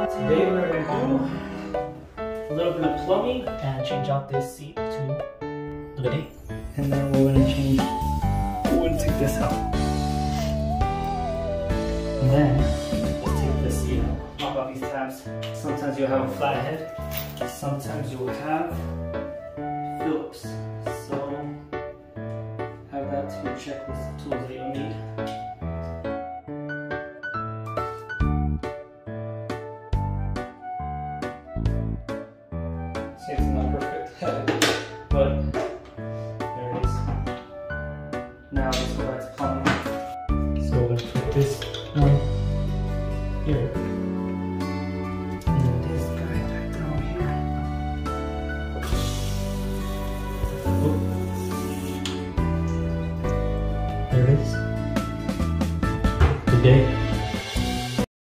Today we're going to do a little bit of plumbing and change out this seat to the bidet. And then we're going to take this out. And then we'll take this seat out, pop out these tabs. Sometimes you'll have a flat head, sometimes you will have Phillips. So have that to your checklist of tools that you'll need.